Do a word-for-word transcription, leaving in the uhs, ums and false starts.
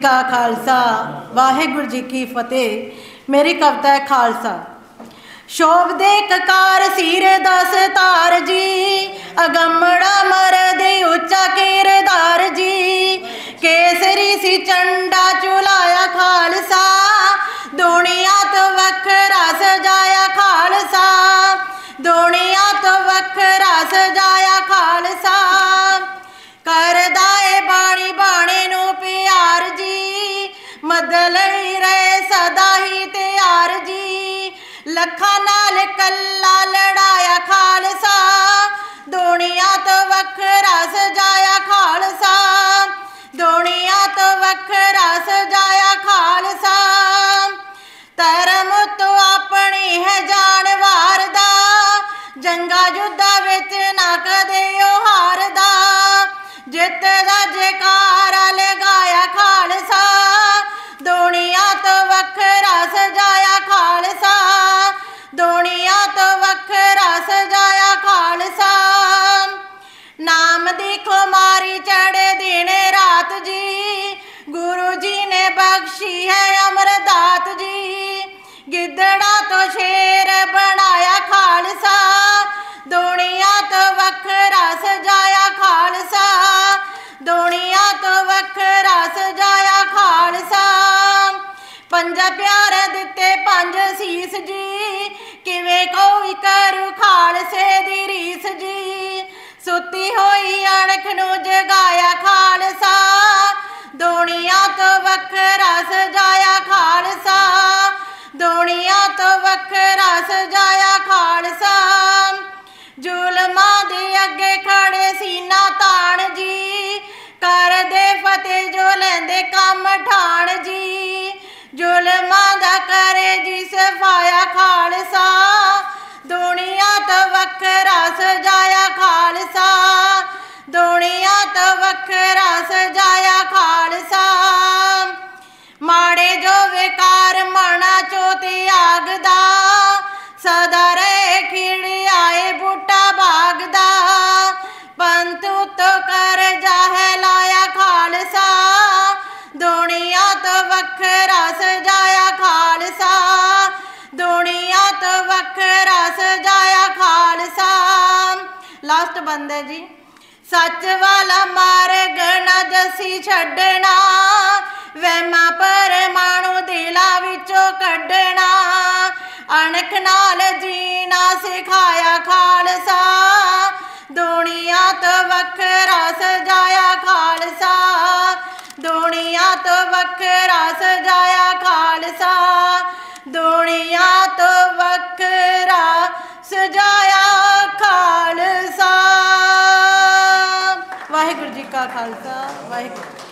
का खालसा वाहिगुरू जी की फतेह। मेरी कविता है खालसा। शोभ दे ककार सिर दस तार जी, अगमड़ा मरद उच्चा किरदार जी, केसरी सी चंडा चुलाया खालसा, दुनिया तो वखरा सजाया खालसा, दुनिया तो वखरा सजाया खालसा, करदा ए बाणी बाणे नू प्यार जी, मदद लई रहे सदा ही तैयार जी, लखा नाल कल्ला लड़ाया खालसा, दुनिया तो वखरा सजाया खालसा, दुनिया तो वखरा सजाया खालसा, धर्म तो अपनी है जान वारदा, जंगा युद्धा विच ना कदे हारदा, जित दा जयकारा लगाया खालसा, दुनिया तो वखरा सजाया खालसा, दुनिया तो वखरा सजाया खालसा, नाम दी खुमारी चढ़े दिन रात जी, गुरु जी ने बख्शी है अमरदात जी, गिद्धड़ा तो शेर बनाया खालसा, दुनिया तो वखरा सजाया खालसा, दुनिया तो वखरा सजाया खालसा, पंजा प्यारे दिते पंज सीस जी, किवें कोई करू खालसे दी रीस जी, सुती होई अणख नू जगाया खालसा, दुनिया तो वखरा सजाया खालसा, दुनिया तो वखरा सजाया खालसा, जुलमां दे अगे खड़े सीना तान जी, कर दे फतेह जो लेंदे कम ठाण जी, जुलमां दा करे जी सफाया खालसा, दुनिया तो वखरा सजाया खालसा, दुनिया तो वखरा सजाया खालसा, माड़े जो विकार मना चो त्यागदा, सदा रहे खिड़ी आए बूटा भागदा, पंतु तो कर जाहे लाया खालसा, दुनिया तो वखरा सजाया खालसा, दुनिया तो वखरा सजाया खालसा। लास्ट बंद है जी। सच वाला मार्ग ना जसी छड्डना, वहमा परमाणु दिला विचों कड्डना, अणख नाल जीना सिखाया खालसा, दुनिया तो वखरा सजाया खालसा, दुनिया तो वखरा सजाया खालसा, दुनिया तो वखरा सजाया खालसा। वाहिगुरू जी का खालसा वाहिगुरू।